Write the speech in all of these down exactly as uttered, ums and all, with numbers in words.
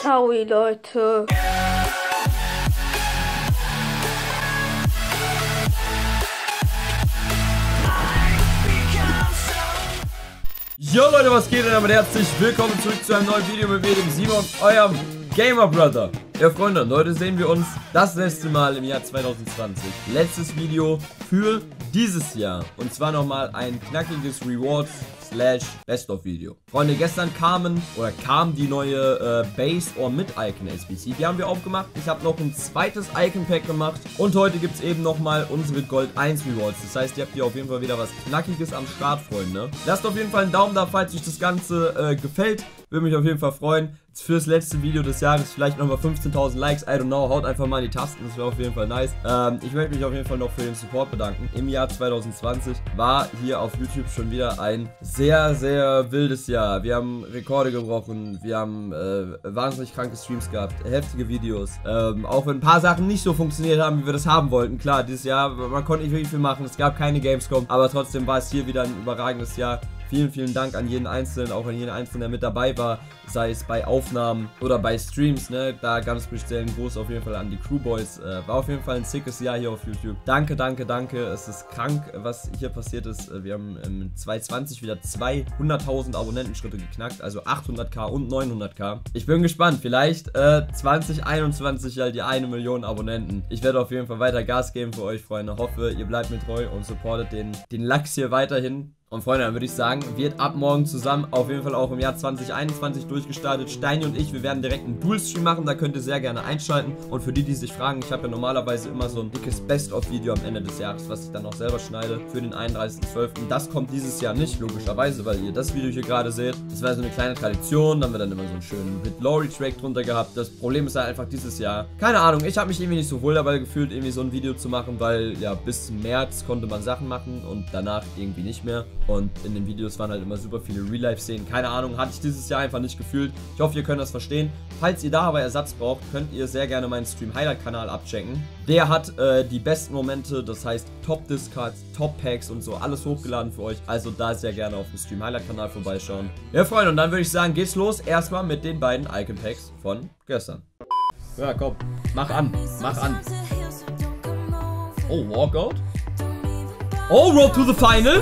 Ciao, Leute. Jo Leute, was geht denn damit? Herzlich willkommen zurück zu einem neuen Video mit mir, dem Simon, eurem Gamer Brother. Ja Freunde, heute sehen wir uns das letzte Mal im Jahr zweitausendzwanzig. Letztes Video für dieses Jahr. Und zwar nochmal ein knackiges Rewards slash Best of Video. Freunde, gestern kamen oder kam die neue äh, Base or Mid Icon S B C. Die haben wir aufgemacht. Ich habe noch ein zweites Icon Pack gemacht. Und heute gibt es eben nochmal unsere Gold eins Rewards. Das heißt, ihr habt hier auf jeden Fall wieder was Knackiges am Start, Freunde. Lasst auf jeden Fall einen Daumen da, falls euch das Ganze äh, gefällt. Würde mich auf jeden Fall freuen. Fürs letzte Video des Jahres vielleicht nochmal fünfzehntausend Likes. I don't know. Haut einfach mal in die Tasten. Das wäre auf jeden Fall nice. Ähm, ich möchte mich auf jeden Fall noch für den Support bedanken. Im Jahr zweitausendzwanzig war hier auf YouTube schon wieder ein sehr, sehr wildes Jahr. Wir haben Rekorde gebrochen. Wir haben äh, wahnsinnig kranke Streams gehabt. Heftige Videos. Ähm, auch wenn ein paar Sachen nicht so funktioniert haben, wie wir das haben wollten. Klar, dieses Jahr, man konnte nicht wirklich viel machen. Es gab keine Gamescom. Aber trotzdem war es hier wieder ein überragendes Jahr. Vielen, vielen Dank an jeden Einzelnen, auch an jeden Einzelnen, der mit dabei war, sei es bei Aufnahmen oder bei Streams, ne, da ganz speziell ein Gruß auf jeden Fall an die Crewboys, äh, war auf jeden Fall ein sickes Jahr hier auf YouTube. Danke, danke, danke, es ist krank, was hier passiert ist. Wir haben im zweitausendzwanzig wieder zweihunderttausend Abonnentenschritte geknackt, also achthunderttausend und neunhunderttausend. Ich bin gespannt, vielleicht äh, zwanzig einundzwanzig halt die eine Million Abonnenten. Ich werde auf jeden Fall weiter Gas geben für euch, Freunde, hoffe, ihr bleibt mir treu und supportet den, den Lachs hier weiterhin. Und Freunde, dann würde ich sagen, wird ab morgen zusammen auf jeden Fall auch im Jahr zwanzig einundzwanzig durchgestartet. Steini und ich, wir werden direkt einen Dual-Stream machen, da könnt ihr sehr gerne einschalten. Und für die, die sich fragen, ich habe ja normalerweise immer so ein dickes Best-of-Video am Ende des Jahres, was ich dann auch selber schneide für den einunddreißigsten zwölften Das kommt dieses Jahr nicht, logischerweise, weil ihr das Video hier gerade seht. Das war so eine kleine Tradition, dann haben wir dann immer so einen schönen Hit-Lori-Track drunter gehabt. Das Problem ist halt einfach dieses Jahr, keine Ahnung, ich habe mich irgendwie nicht so wohl dabei gefühlt, irgendwie so ein Video zu machen, weil ja, bis März konnte man Sachen machen und danach irgendwie nicht mehr. Und in den Videos waren halt immer super viele Real-Life-Szenen. Keine Ahnung, hatte ich dieses Jahr einfach nicht gefühlt. Ich hoffe, ihr könnt das verstehen. Falls ihr da aber Ersatz braucht, könnt ihr sehr gerne meinen Stream-Highlight-Kanal abchecken. Der hat äh, die besten Momente, das heißt Top-Discards, Top-Packs und so, alles hochgeladen für euch. Also da sehr gerne auf dem Stream-Highlight-Kanal vorbeischauen. Ja, Freunde, und dann würde ich sagen, geht's los. Erstmal mit den beiden Icon-Packs von gestern. Ja, komm, mach an, mach an. Oh, Walkout? Oh, Road to the Final?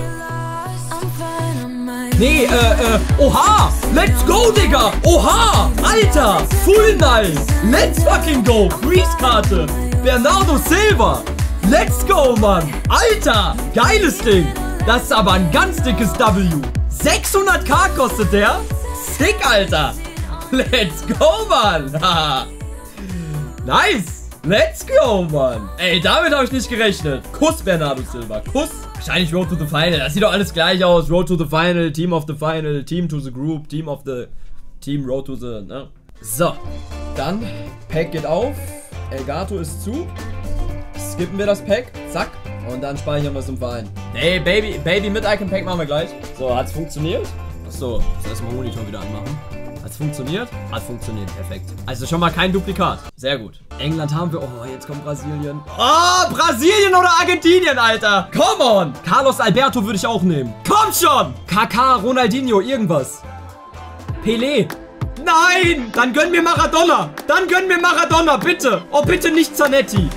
Nee, äh, äh, oha! Let's go, Digga! Oha! Alter! Full nice! Let's fucking go! Freeze-Karte! Bernardo Silva! Let's go, Mann! Alter! Geiles Ding! Das ist aber ein ganz dickes W! sechshunderttausend kostet der? Sick, Alter! Let's go, Mann! Nice! Let's go, Mann! Ey, damit habe ich nicht gerechnet. Kuss, Bernardo Silva. Kuss! Wahrscheinlich Road to the Final. Das sieht doch alles gleich aus. Road to the Final, Team of the Final, Team to the Group, Team of the... Team Road to the... Ne? So. Dann, Pack geht auf. Elgato ist zu. Skippen wir das Pack. Zack. Und dann speichern wir es im Verein. Nee, Baby, Baby mit Icon Pack machen wir gleich. So, hat's funktioniert? Achso, muss erstmal Monitor wieder anmachen. Hat's funktioniert? Hat funktioniert, perfekt. Also schon mal kein Duplikat. Sehr gut. England haben wir. Oh, jetzt kommt Brasilien. Oh, Brasilien oder Argentinien, Alter. Come on. Carlos Alberto würde ich auch nehmen. Komm schon. Kaká, Ronaldinho, irgendwas. Pelé. Nein. Dann gönn mir Maradona. Dann gönn mir Maradona, bitte. Oh, bitte nicht Zanetti.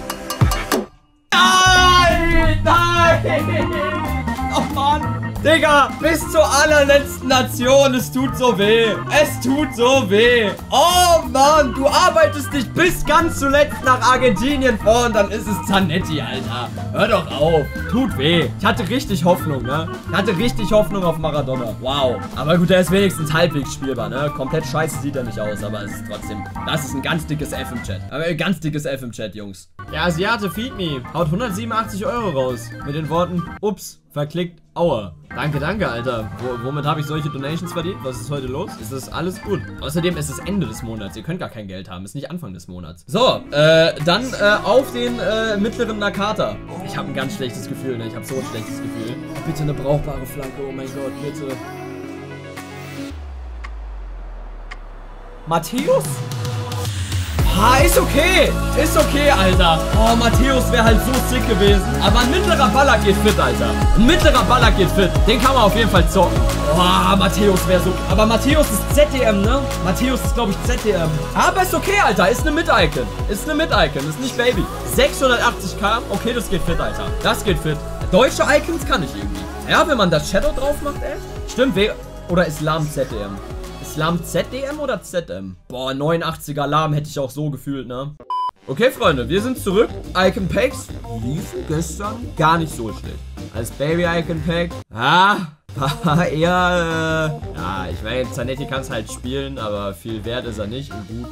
Nein. Nein. Oh, Mann. Digga, bis zur allerletzten Nation, es tut so weh. Es tut so weh. Oh Mann, du arbeitest dich bis ganz zuletzt nach Argentinien vor und dann ist es Zanetti, Alter. Hör doch auf. Tut weh. Ich hatte richtig Hoffnung, ne? Ich hatte richtig Hoffnung auf Maradona. Wow. Aber gut, der ist wenigstens halbwegs spielbar, ne? Komplett scheiße sieht er nicht aus, aber es ist trotzdem, das ist ein ganz dickes F im Chat. Aber ganz dickes F im Chat, Jungs. Der Asiate Feed Me haut hundertsiebenundachtzig Euro raus. Mit den Worten, ups, verklickt, aua. Danke, danke, Alter. Wo, womit habe ich solche Donations verdient? Was ist heute los? Ist das alles gut? Außerdem ist es Ende des Monats. Ihr könnt gar kein Geld haben. Ist nicht Anfang des Monats. So, äh, dann äh, auf den äh, mittleren Nakata. Ich habe ein ganz schlechtes Gefühl, ne? Ich habe so ein schlechtes Gefühl. Bitte eine brauchbare Flanke. Oh mein Gott, bitte. Matthäus? Ah, ist okay. Ist okay, Alter. Oh, Matthäus wäre halt so sick gewesen. Aber ein mittlerer Baller geht fit, Alter. Ein mittlerer Baller geht fit. Den kann man auf jeden Fall zocken. Boah, Matthäus wäre so... Aber Matthäus ist Z D M, ne? Matthäus ist, glaube ich, Z D M. Aber ist okay, Alter. Ist eine Mid-Icon. Ist eine Mid-Icon. Ist nicht Baby. sechshundertachtzig K. Okay, das geht fit, Alter. Das geht fit. Deutsche Icons kann ich irgendwie. Ja, wenn man das Shadow drauf macht, ey. Stimmt, we oder Islam Z D M. Islam Z D M oder Z M? Boah, neunundachtziger Alarm hätte ich auch so gefühlt, ne? Okay, Freunde, wir sind zurück. Icon Packs liefen gestern gar nicht so schlecht. Als Baby Icon Pack, ah, war eher, äh, ja, ich meine, Zanetti kann es halt spielen, aber viel wert ist er nicht. Und gut,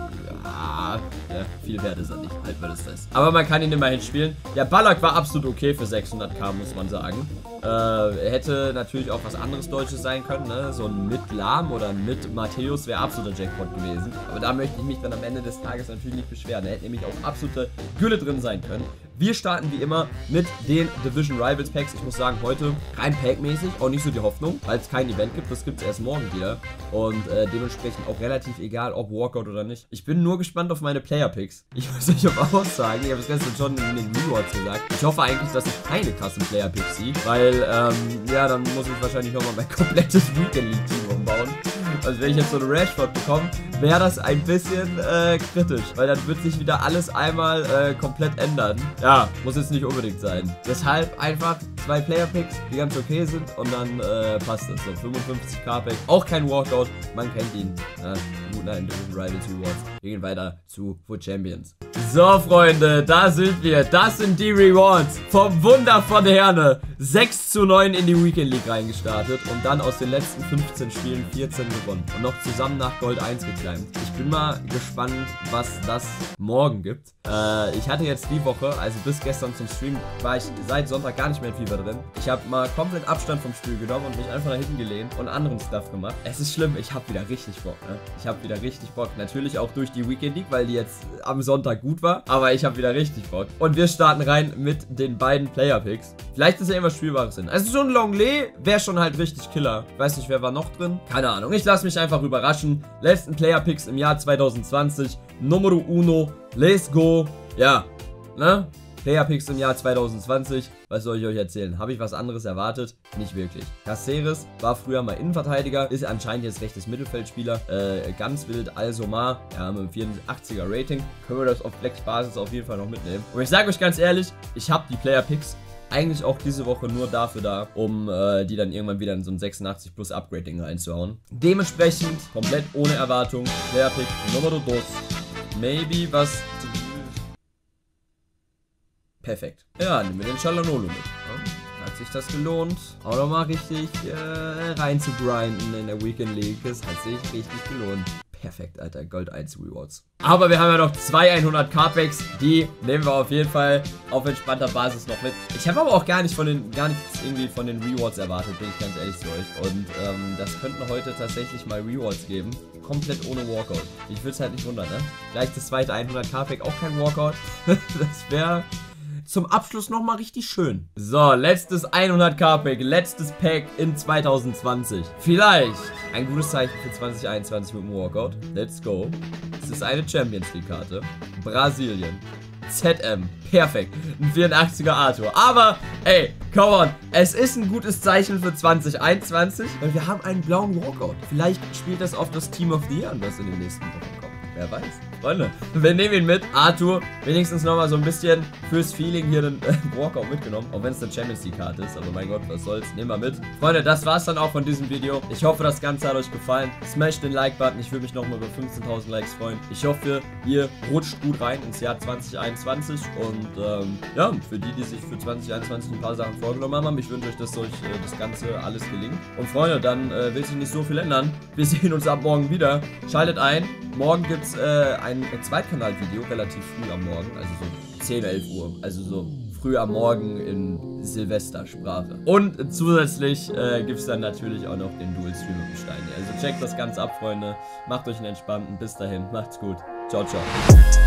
ja, ja, viel wert ist er nicht, halten wir das fest. Aber man kann ihn immerhin spielen. Der Ballack war absolut okay für sechshundert K, muss man sagen. Äh, hätte natürlich auch was anderes Deutsches sein können, ne? So ein mit Lahm oder ein mit Matthäus wäre absoluter Jackpot gewesen. Aber da möchte ich mich dann am Ende des Tages natürlich nicht beschweren. Da hätte nämlich auch absolute Gülle drin sein können. Wir starten wie immer mit den Division Rivals Packs. Ich muss sagen, heute rein packmäßig auch nicht so die Hoffnung, weil es kein Event gibt. Das gibt es erst morgen wieder. Und äh, dementsprechend auch relativ egal, ob Walkout oder nicht. Ich bin nur gespannt auf meine Player Picks. Ich muss euch auf Aussagen, ich habe es gestern schon in den Rewards gesagt. Ich hoffe eigentlich, dass ich keine krassen Player Picks sehe, weil ähm, ja, dann muss ich wahrscheinlich nochmal mein komplettes Weekend League Team umbauen. Also wenn ich jetzt so eine Rashford bekomme, wäre das ein bisschen äh, kritisch, weil dann wird sich wieder alles einmal äh, komplett ändern. Ja, muss jetzt nicht unbedingt sein. Deshalb einfach zwei Player Picks, die ganz okay sind und dann äh, passt das. So fünfundfünfzig K Pack, auch kein Walkout, man kennt ihn. Ja, gut, nein, Division Rivals Rewards. Wir gehen weiter zu Foot Champions. So, Freunde, da sind wir. Das sind die Rewards vom Wunder von Herne. sechs zu neun in die Weekend League reingestartet und dann aus den letzten fünfzehn Spielen vierzehn gewonnen. Und noch zusammen nach Gold eins geclimbt. Ich bin mal gespannt, was das morgen gibt. Äh, ich hatte jetzt die Woche, also bis gestern zum Stream, war ich seit Sonntag gar nicht mehr in FIFA drin. Ich habe mal komplett Abstand vom Spiel genommen und mich einfach nach hinten gelehnt und anderen Stuff gemacht. Es ist schlimm, ich habe wieder richtig Bock, ne? Ich habe wieder richtig Bock. Natürlich auch durch die Weekend League, weil die jetzt am Sonntag gut war. Aber ich habe wieder richtig Bock. Und wir starten rein mit den beiden Player Picks. Vielleicht ist ja irgendwas Spielbares drin. Also so ein Longley wäre schon halt richtig Killer. Ich weiß nicht, wer war noch drin? Keine Ahnung. Ich lasse mich einfach überraschen. Letzten Player Picks im Jahr zweitausendzwanzig. Numero uno. Let's go. Ja. Ne? Player Picks im Jahr zweitausendzwanzig. Was soll ich euch erzählen? Habe ich was anderes erwartet? Nicht wirklich. Caceres war früher mal Innenverteidiger, ist anscheinend jetzt rechtes Mittelfeldspieler. Äh, ganz wild, Alsomar, ja, mit einem vierundachtziger Rating. Können wir das auf Flex-Basis auf jeden Fall noch mitnehmen. Und ich sage euch ganz ehrlich, ich habe die Player Picks eigentlich auch diese Woche nur dafür da, um äh, die dann irgendwann wieder in so ein sechsundachtzig plus Upgrade-Ding reinzuhauen. Dementsprechend, komplett ohne Erwartung, Player Pick Numero dos. Maybe was... Perfekt. Ja, nehmen wir den Çalhanoğlu mit. Ja, hat sich das gelohnt, auch nochmal richtig äh, rein zu grinden in der Weekend League. Es hat sich richtig gelohnt. Perfekt, Alter. Gold eins Rewards. Aber wir haben ja noch zwei hundert K Packs. Die nehmen wir auf jeden Fall auf entspannter Basis noch mit. Ich habe aber auch gar nicht von den, gar nichts irgendwie von den Rewards erwartet, bin ich ganz ehrlich zu euch. Und ähm, das könnten heute tatsächlich mal Rewards geben. Komplett ohne Walkout. Ich würde es halt nicht wundern, ne? Vielleicht das zweite hundert K Pack auch kein Walkout. Das wäre... zum Abschluss nochmal richtig schön. So, letztes hundert K Pack, letztes Pack in zweitausendzwanzig. Vielleicht ein gutes Zeichen für zwanzig einundzwanzig mit dem Walkout. Let's go. Es ist eine Champions League Karte. Brasilien. Z M. Perfekt. Ein vierundachtziger Arthur. Aber, ey, come on. Es ist ein gutes Zeichen für zwanzig einundzwanzig, weil wir haben einen blauen Walkout. Vielleicht spielt das auf das Team of the Year an, das in den nächsten Wochen kommt. Wer weiß. Freunde, wir nehmen ihn mit. Arthur, wenigstens nochmal so ein bisschen fürs Feeling hier den äh, Walkout mitgenommen. Auch wenn es eine Champions League Karte ist. Aber mein Gott, was soll's. Nehmen wir mit. Freunde, das war's dann auch von diesem Video. Ich hoffe, das Ganze hat euch gefallen. Smash den Like-Button. Ich würde mich nochmal über fünfzehntausend Likes freuen. Ich hoffe, ihr rutscht gut rein ins Jahr zwanzig einundzwanzig. Und ähm, ja, für die, die sich für zwanzig einundzwanzig ein paar Sachen vorgenommen haben, ich wünsche euch, dass euch äh, das Ganze alles gelingt. Und Freunde, dann äh, will sich nicht so viel ändern. Wir sehen uns ab morgen wieder. Schaltet ein. Morgen gibt's äh, ein Zweitkanal-Video, relativ früh am Morgen, also so zehn, elf Uhr, also so früh am Morgen in Silvestersprache. Und zusätzlich äh, gibt es dann natürlich auch noch den Dual-Stream mit dem Steini. Also checkt das Ganze ab, Freunde, macht euch einen entspannten, bis dahin, macht's gut, ciao, ciao.